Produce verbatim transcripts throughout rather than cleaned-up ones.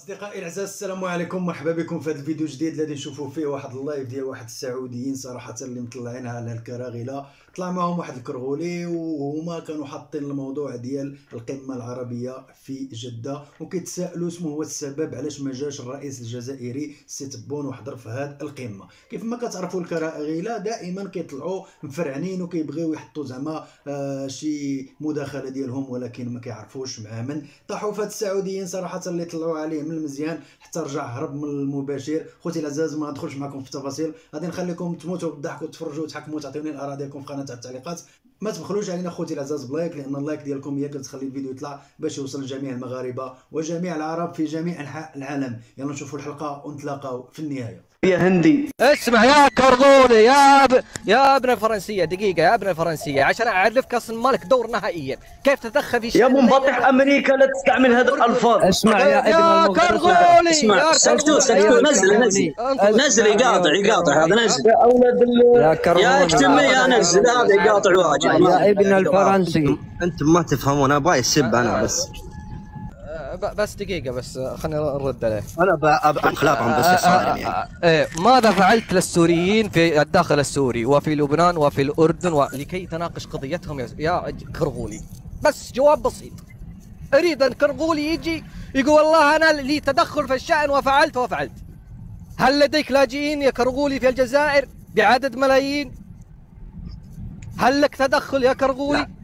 اصدقائي الاعزاء، السلام عليكم، مرحبا بكم في هذا الفيديو الجديد الذي نشوفوا فيه واحد اللايف ديال واحد السعوديين صراحه اللي مطلعينها على الكراغله. طلع معهم واحد الكرغولي وهما كانوا حاطين الموضوع ديال القمه العربيه في جده، وكيتسائلوا شنو هو السبب علاش ما جاش الرئيس الجزائري سي تبون وحضر في هذه القمه. كيف ما كتعرفوا الكراغله دائما كيطلعوا مفرعنين وكيبغيو يحطوا زعما آه شي مداخله ديالهم، ولكن ما كيعرفوش مع من. طاحوا في هاد السعوديين صراحه اللي طلعوا عليه من المزيان حتى رجع هرب من المباشر. خوتي العزاز ما ندخلش معكم في التفاصيل، غادي نخليكم تموتوا بالضحك وتفرجوا وتحكموا وتعطيوني الاراء ديالكم في قناه التعليقات. ما تبخلوش علينا خوتي العزاز بلايك، لان اللايك ديالكم هي اللي كتخلي الفيديو يطلع باش يوصل لجميع المغاربه وجميع العرب في جميع انحاء العالم. يلا نشوفوا الحلقه ونتلاقاو في النهايه. يا هندي اسمع يا كرغولي يا ب... يا ابن الفرنسيه، دقيقه يا ابن الفرنسيه عشان اعرفك اصلا مالك دور نهائيا. كيف تدخل في شيء يا ابو مبطح امريكا، لا تستعمل هذه الالفاظ. اسمع يا يا كرغولي، اسمع سكتوا سكتوا نزل نزل نزل يقاطع يقاطع هذا نزل يا اولاد يا يا كرغولي اكتمي يا نزل هذا يقاطع واجد. يا ابن الفرنسي، انتم ما تفهمون، انا ابغى يسب انا بس بس دقيقة بس خلينا نرد عليه. انا اخلاقهم بس صارم يعني. ايه ماذا فعلت للسوريين في الداخل السوري وفي لبنان وفي الاردن ولكي تناقش قضيتهم يا, يا كرغولي؟ بس جواب بسيط. اريد ان كرغولي يجي يقول والله انا لي تدخل في الشأن وفعلت وفعلت. هل لديك لاجئين يا كرغولي في الجزائر بعدد ملايين؟ هل لك تدخل يا كرغولي؟ لا.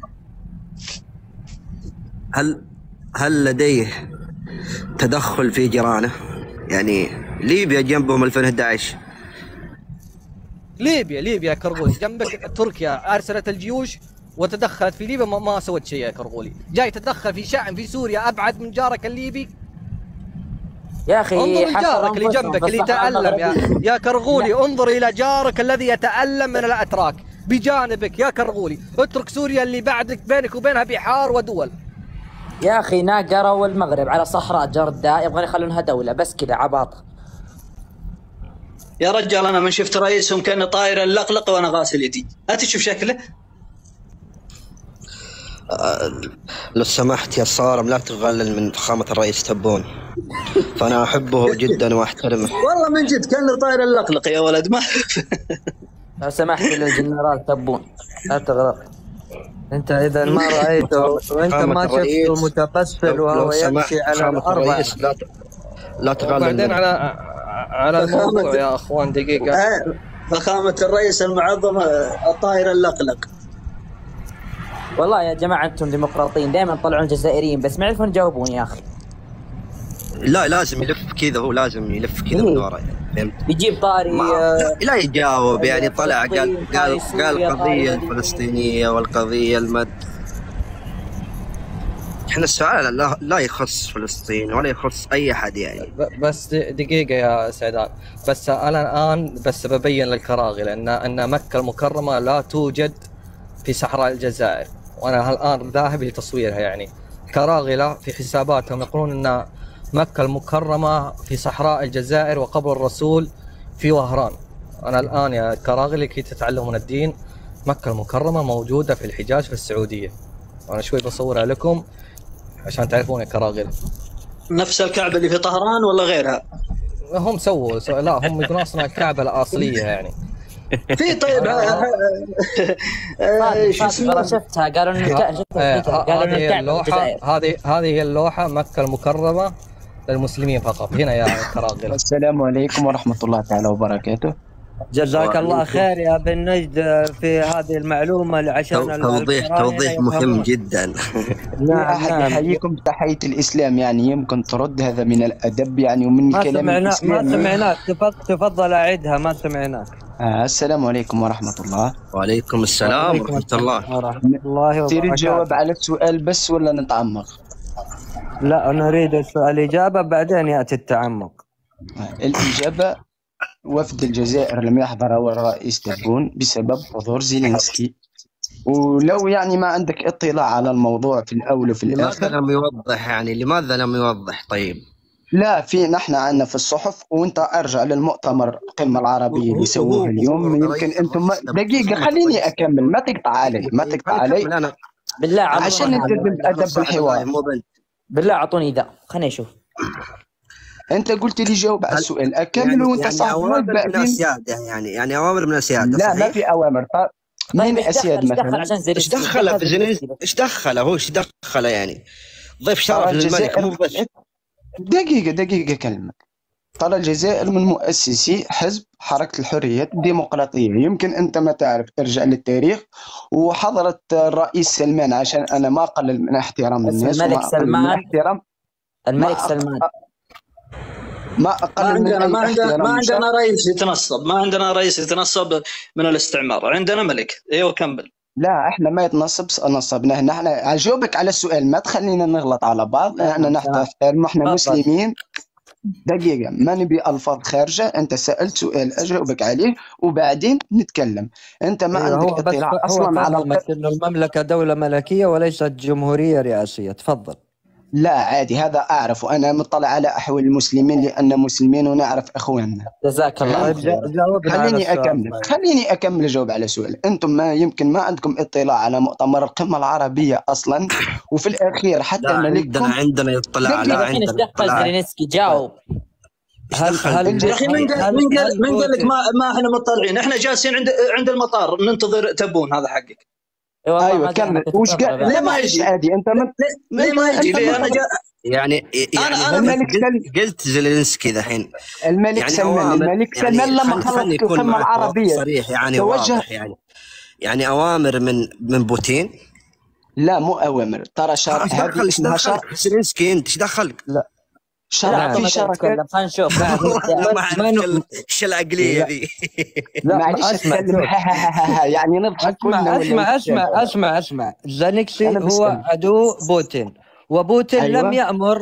هل هل لديه تدخل في جيرانه؟ يعني ليبيا جنبهم ألفين وأحد عشر. ليبيا ليبيا يا كرغولي جنبك تركيا ارسلت الجيوش وتدخلت في ليبيا، ما, ما سوت شيء يا كرغولي. جاي تتدخل في شأن في سوريا ابعد من جارك الليبي. يا اخي انظر لجارك اللي جنبك اللي يتألم يا يا كرغولي. انظر الى جارك الذي يتألم من الاتراك بجانبك يا كرغولي. اترك سوريا اللي بعدك بينك وبينها بحار ودول. يا اخي ناقرة والمغرب على صحراء جرداء يبغون يخلونها دولة بس كذا عباطة. يا رجال انا من شفت رئيسهم كان طاير اللقلق وانا غاسل يدي. لا تشوف شكله. أه لو سمحت يا صارم لا تغلل من فخامة الرئيس تبون، فأنا أحبه جدا وأحترمه. والله من جد كان طاير اللقلق يا ولد. ما لو سمحت للجنرال تبون لا تغلط. انت اذا ما رايته وانت ما شفته متقسل وهو يمشي على الارض لا لا تغلل. بعدين على على الموضوع يا اخوان دقيقه. فخامة الرئيس المعظم الطاير اللقلق. والله يا جماعه انتم ديمقراطيين دائما تطلعون الجزائريين بس ما يعرفون يجاوبون يا اخي. لا لازم يلف كذا، هو لازم يلف كذا من ورا يعني. يجيب طاري لا, لا يجاوب يعني. طلع قال قال قال القضية الفلسطينية والقضية المد. احنا السؤال لا, لا يخص فلسطين ولا يخص اي احد يعني. بس دقيقة يا سعدان، بس انا الان بس ببين للكراغي ان ان مكة المكرمة لا توجد في صحراء الجزائر، وانا الان ذاهب لتصويرها. يعني كراغلة في حساباتهم يقولون ان مكة المكرمة في صحراء الجزائر وقبر الرسول في وهران. أنا الآن يا كراغلي كي تتعلمون الدين، مكة المكرمة موجودة في الحجاز في السعودية. أنا شوي بصورها لكم عشان تعرفون يا كراغلي. نفس الكعبة اللي في طهران ولا غيرها؟ هم سووا سو... لا هم يقولون أصلا الكعبة الأصلية يعني. في طيب شو اسمه شفتها قالوا ان هذه اللوحة، هذه هذه هي اللوحة مكة المكرمة للمسلمين فقط. هنا يا كراغلة. السلام عليكم ورحمة الله تعالى وبركاته. جزاك الله خير يا بن نجد في هذه المعلومة عشان توضيح توضيح مهم جدا. نعم احييكم بتحية الإسلام، يعني يمكن ترد هذا من الأدب يعني ومن كلام الإسلام. ما سمعناك، تفضل أعيدها ما سمعناك. آه السلام عليكم ورحمة الله. وعليكم السلام ورحمة الله. ورحمة الله وبركاته. تريد جواب على السؤال بس ولا نتعمق؟ لا أنا أريد السؤال إجابة بعدين يأتي التعمق. الإجابة: وفد الجزائر لم يحضر الرئيس تبون بسبب حضور زيلينسكي. ولو يعني ما عندك اطلاع على الموضوع في الأول وفي الآخر، لماذا لم يوضح يعني؟ لماذا لم يوضح؟ طيب لا في نحن عندنا في الصحف، وانت ارجع للمؤتمر القمه العربيه اللي سووه اليوم. يمكن انتم دقيقه خليني اكمل، ما تقطع علي ما تقطع علي بالله عشان نلتزم بادب الحوار. بالله اعطوني ذا خليني اشوف. انت قلت لي جاوب على السؤال اكمل يعني وانت يعني صاحب اوامر من بعدين. السياده يعني يعني اوامر من السياده لا ما صحيح؟ في اوامر. طيب مين ايش اسياد دخل ايش دخل مثلا؟ عشان ايش زيلينسكي؟ دخله في زيلينسكي زيلينسكي؟ ايش دخله هو؟ ايش دخله يعني؟ ضيف ترى شرف للملك الجزائر مو ضيف. دقيقه دقيقه كلمه. ترى الجزائر من مؤسسي حزب حركة الحرية الديمقراطية. يمكن أنت ما تعرف، ارجع للتاريخ. وحضرت الرئيس سلمان، عشان أنا ما أقلل من احترام بس الناس الملك وما أقلل من سلمان احترام الملك ما سلمان أق... ما ما أقلل من عندنا ما أي عندنا ما احترام عندنا شرف. رئيس يتنصب، ما عندنا رئيس يتنصب من الاستعمار، عندنا ملك. ايوه كمل. لا احنا ما يتنصب نصبنا. نحن اجاوبك على السؤال، ما تخلينا نغلط على بعض. احنا تمام تمام نحترم، احنا تفضل. مسلمين. دقيقة، ما نبي ألفاظ خارجة. أنت سألت سؤال أجاوبك عليه وبعدين نتكلم. أنت ما ايوه عندك هو بس اطلاع هو أصلا على فهمك الق... انه المملكه دوله ملكيه وليست جمهوريه رئاسيه. تفضل. لا عادي، هذا أعرف، وأنا مطلع على أحوال المسلمين لأن مسلمين ونعرف إخواننا. جزاك الله فهمت؟ خير. جاوبنا على خليني السؤال. أكمل خليني أكمل أجاوب على سؤال. أنتم ما يمكن ما عندكم اطلاع على مؤتمر القمة العربية أصلا، وفي الأخير حتى لا عندنا ملككم. عندنا اطلاع. لا دقيقة. الحين ايش عندنا دخل اطلاع. زيلينسكي؟ جاوب. ايش هل دخل؟ هل يا اخي من هل قال من قال هل من قال لك بوتين ما ما احنا مطلعين، احنا جالسين عند عند المطار ننتظر تبون. هذا حقك. اي والله أيوة ما جاء. كمل. وش قال؟ ليه لا ما معلش يجي؟ عادي. أنت من ليه, ليه ما يجي؟ أنت ليه انا من... جا... يعني يعني انا انا الملك قلت, سلمان قلت زيلينسكي ذحين الملك يعني سلمان اوامر. الملك يعني سلمان لما خل خلص خلني يكون القمة معك العربية صريح يعني توجه. واضح. يعني يعني اوامر من من بوتين. لا مو اوامر. ترى شر... ايش هذه دخل ايش اسمها شر... دخلك زيلينسكي؟ انت ايش دخلك؟ لا شر... لا في اعطونا شركات. نتكلم. خلينا نشوف. والله ما اعرف ما ايش نؤمن. ال- ايش العقليه لا ذي. لا معلش اسمع اتكلم. شوف. يعني نضحك كلنا اسمع ولا اسمع اسمع نتكلم؟ اسمع اسمع زيلينسكي انا هو بسأل. عدو بوتين، وبوتين ايوه لم يأمر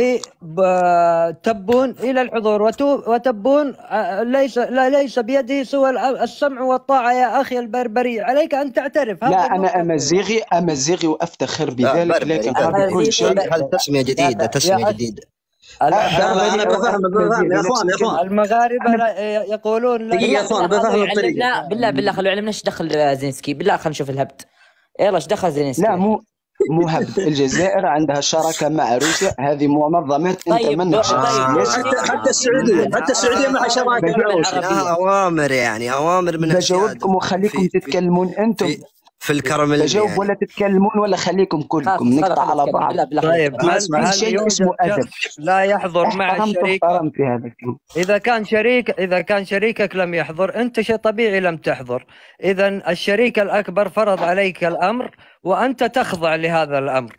لتبون إلى الحضور، وتو- وتبون آه، ليس لا ليس بيده سوى الع- السمع والطاعة. يا أخي البربري، عليك أن تعترف. هذه لا انا النقطة. امازيغي امازيغي وافتخر لا بذلك، بربري لكن بربري. قبل كل أمازيغي شيء ب- هل تسمية جديدة؟ يا تسمية يا جديدة. انا انا بفهم بفهم يا اخوان يا اخوان المغاربة أنا لا- يقولون لا. دقيقه يا اخوان بفهم الطريقه. يعلمنا بالله بالله خلوا يعلمنا ايش دخل زيلينسكي. بالله خلينا نشوف الهبد. يلا ايش دخل زيلينسكي؟ لا مو مو هبد. الجزائر عندها شراكة مع روسيا، هذه منظمات انت طيب منك طيب شخصيا. حتى حتى السعوديه حتى السعوديه مع شراكه مع روسيا. لها اوامر يعني اوامر من السيادة بجاوبكم وخليكم في في تتكلمون انتم. في, في الكرملية بجاوب يعني. ولا تتكلمون ولا خليكم كلكم خلاص نقطع خلاص على نتكلم. بعض. بالله بالله طيب خلينا هل في هل شيء يوجد اسمه أدب. شخص لا يحضر مع احترمت الشريك؟ واحترمت في هذا الكلام. إذا كان شريك إذا كان شريكك لم يحضر، أنت شيء طبيعي لم تحضر. إذا الشريك الأكبر فرض عليك الأمر وأنت تخضع لهذا الأمر.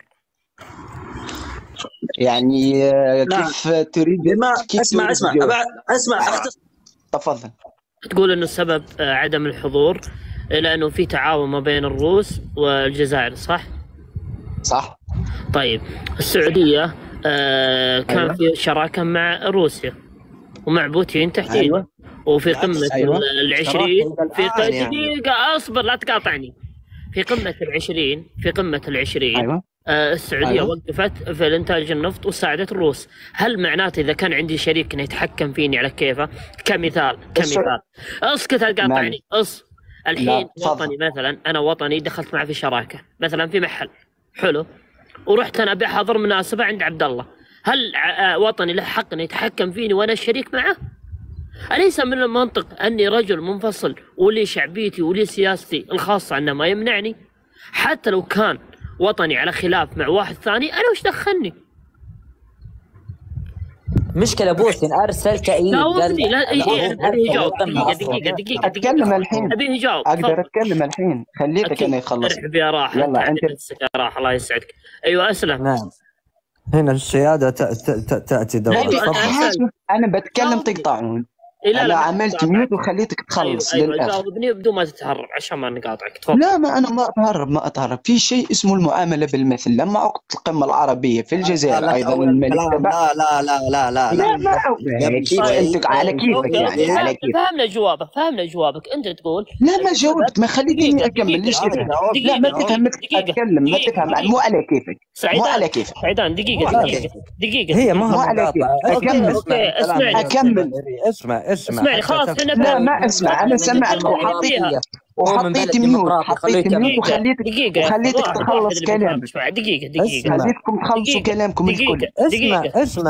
يعني آه، لا. كيف تريد بما كيف اسمع تريد اسمع تجاوب؟ أبع- اسمع أختص... تفضل. تقول انه السبب آه، عدم الحضور لانه في تعاون ما بين الروس والجزائر، صح؟ صح. طيب السعوديه آه، كان أيوة. في شراكه مع روسيا ومع بوتين تحديدا. أيوة. وفي قمه أيوة. العشرين في الآن يعني. دقيقه اصبر لا تقاطعني. في قمه العشرين في قمه العشرين ايوه آه، السعوديه أيوة. وقفت في الانتاج النفط وساعدت الروس. هل معناته اذا كان عندي شريك انه يتحكم فيني على كيفه؟ كمثال كمثال اسكت لا تقاطعني. اص الحين لا، تفضل. وطني مثلا، انا وطني دخلت معه في شراكه مثلا في محل حلو، ورحت انا بحضر مناسبه عند عبد الله. هل ع- آه، وطني له حق انه يتحكم فيني وانا الشريك معه؟ أليس من المنطق أني رجل منفصل ولي شعبيتي ولي سياستي الخاصة أنه ما يمنعني؟ حتى لو كان وطني على خلاف مع واحد ثاني، أنا وش دخلني؟ مشكلة بوتين ارسل تأييد. لا قال- ودي لا إيه إيه هو أبيه يجاوب. أرسل دقيقة أصلاً. دقيقة دقيقة اتكلم دقيقة الحين. أبيه يجاوب. اقدر تفضل. اتكلم الحين. خليتك أكيد. انا يخلص. ارحب يا راح. يلا أنت انت. نفسك يا راح الله يسعدك. أيوة أسلم. نعم. هنا السيادة ت- ت- ت- تأتي دورة. أيوة، تفضل. أنا- حاجة. انا بتكلم جاوبني. تقطعون. إيه لا انا لا عملت ميوت وخليتك تخلص أيوة أيوة للاخر. جاوبني بدون ما تتهرب عشان ما نقاطعك. تفضل. لا ما انا ما اتهرب ما اتهرب في شيء اسمه المعامله بالمثل. لما عقد القمه العربيه في الجزائر لا ايضا تأول الملك الكلام. تبع. لا لا لا لا لا لا ما أو- كيف انت على كيفك أوكي، يعني أوكي، على فهم- كيف. فهمنا جوابك فهمنا جوابك. أنت تقول لا ما جاوبت ما خليتني دقيقة، اكمل. دقيقة، ليش تفهم؟ دقيقة، لا ما دقيقة، تفهم دقيقة، اتكلم ما دقيقة، تفهم دقيقة. مو على كيفك مو سعيدان على كيفك. سعيدان دقيقة مو على دقيقة دقيقة هي مو ما على مقاطعة. كيف. اسمع، أكمل. اسمع أوكي، الكلام اسمعني. يا أكمل. اسمع اسمع اسمعني حتى خلاص تفهم. احنا لا فهمنا. ما اسمع انا سمعتك دقيقة. وحطيت هو من بلد وحطيت ميوت ديمقراطي، خلوه حطيت ميوت يكمل. وخليتك دقيقة يا وخليتك واحد- واحد تخلص اللي بيفهم كلامك. شوي. دقيقة دقيقة اسمع. خليتكم تخلصوا دقيقة. كلامكم الكل. دقيقة اسمع دقيقة اسمع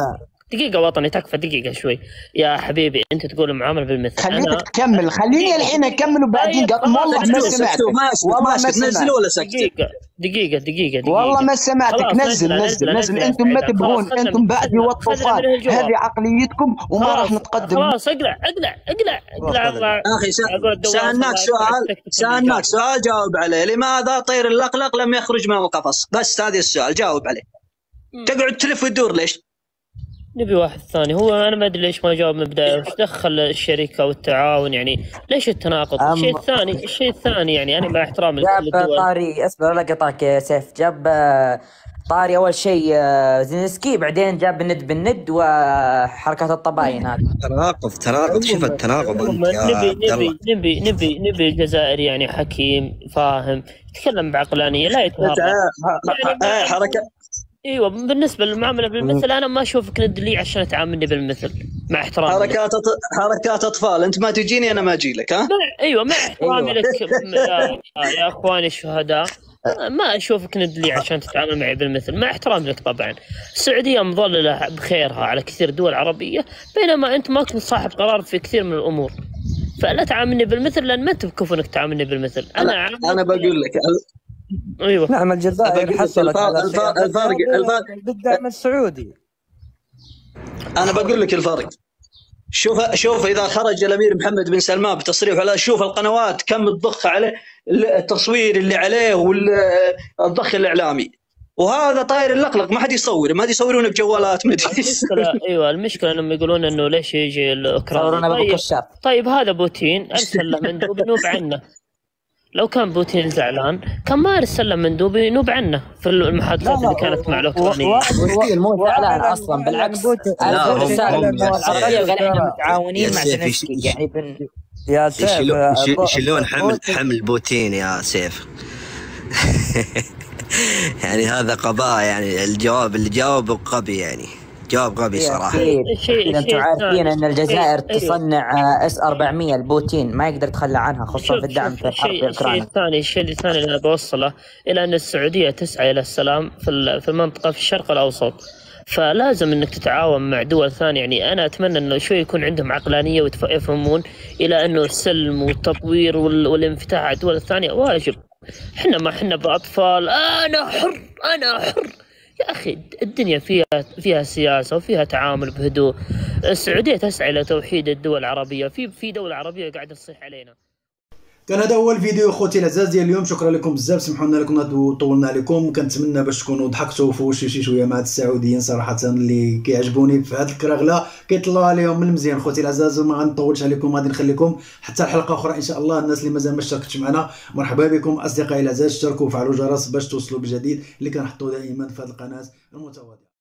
دقيقة وطني تكفى دقيقة شوي يا حبيبي، أنت تقول معاملة بالمثل. خليك أنا تكمل، خليني الحين أكمل وبعدين قط... والله ما سمعتك، والله ما نزل ولا سكت. دقيقة دقيقة دقيقة دقيقة والله ما سمعتك. نزل نزل نزل. أنتم ما تبغون، أنتم بعدي والطوفان، هذه عقليتكم وما راح نتقدم. خلاص اقلع اقلع اقلع اقلع. أخي سألناك سؤال، سألناك سؤال جاوب عليه. لماذا طير اللقلق لم يخرج من القفص؟ بس هذا السؤال جاوب عليه. تقعد تلف وتدور ليش؟ نبي واحد ثاني. هو انا ما ادري ليش ما جاوب من البدايه، وش دخل الشركه والتعاون يعني؟ ليش التناقض؟ أم... الشيء الثاني الشيء الثاني يعني يعني مع احترامي جاب طاري، اصبر لا قطعك يا سيف. جاب طاري اول شيء زيلينسكي، بعدين جاب الند بالند وحركات الطباين. هذا تناقض تناقض. شوف التناقض. نبي نبي نبي نبي نبي الجزائري يعني حكيم فاهم يتكلم بعقلانيه لا يتهرب يعني حركه. ايوه بالنسبه للمعامله بالمثل انا ما اشوفك ند لي عشان تعاملني بالمثل مع احترامي. حركات حركات اطفال، انت ما تجيني انا ما اجي لك. ها ايوه مع احترامي لك يا, يا اخواني الشهداء، ما اشوفك ند لي عشان تتعامل معي بالمثل مع احترامي لك. طبعا السعوديه مظلله بخيرها على كثير دول عربيه، بينما انت ما كنت صاحب قرار في كثير من الامور، فلا تعاملني بالمثل لان ما انت بكفو انك تعاملني بالمثل. انا انا, أنا بقول لك ايوه نعم الجزائر حصلت على الفرق الفرق بالدعم السعودي. انا بقول لك الفرق. شوف شوف اذا خرج الامير محمد بن سلمان بتصريح، ولا شوف القنوات كم تضخ عليه التصوير اللي عليه والضخ الاعلامي، وهذا طاير اللقلق ما حد يصور، ما حد يصورونه بجوالات. ما ايوه المشكله انهم يقولون انه ليش يجي الاوكران. طيب, طيب هذا بوتين ارسل له مندوب ينوب عنه. لو كان بوتين زعلان كان ما ارسل له مندوب ينوب عنه في المحادثات اللي كانت مع الاوكرانيين. بوتين مو زعلان اصلا، بالعكس العربيه قال احنا متعاونين مع زيلينسكي يعني بن... يا سيف يشيلون حمل حمل بوتين يا سيف. يعني هذا قضاء، يعني الجواب اللي جاوبه غبي، يعني جواب غبي صراحه. اذا انتم عارفين ان الجزائر تصنع اس أربعمية، البوتين ما يقدر يتخلى عنها خصوصا في الدعم في الحرب في اوكرانيا. الشيء الثاني الشيء الثاني اللي انا بوصله الى ان السعوديه تسعى الى السلام في في المنطقه في الشرق الاوسط، فلازم انك تتعاون مع دول ثانيه. يعني انا اتمنى انه شوي يكون عندهم عقلانيه ويفهمون الى انه السلم والتطوير والانفتاح على الدول الثانيه واجب. احنا ما احنا باطفال انا حر انا حر يا اخي. الدنيا فيها فيها سياسه وفيها تعامل بهدوء. السعوديه تسعى الى توحيد الدول العربيه، في في دوله عربيه قاعده تصيح علينا. كان هذا هو الفيديو اخوتي الاعزاء ديال اليوم. شكرا لكم بزاف، سمحونا لكم طولنا عليكم. كنتمنى باش تكونوا ضحكتوا وفوشوا شي شويه مع السعوديين صراحه اللي كيعجبوني في هذه الكراغله، كيطلعوا عليهم من المزيان. خوتي الاعزاء ما غنطولش عليكم، غادي نخليكم حتى الحلقه اخرى ان شاء الله. الناس اللي مازال ما اشتركتش معنا مرحبا بكم. اصدقائي الاعزاء اشتركوا وفعلوا الجرس باش توصلوا بجديد اللي كنحطوا دائما في هذه القناه المتواضعه.